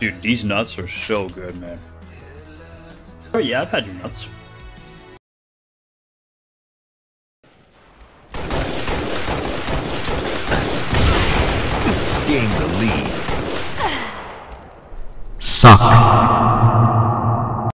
Dude, these nuts are so good, man. Oh yeah, I've had your nuts. Gain the lead. Suck.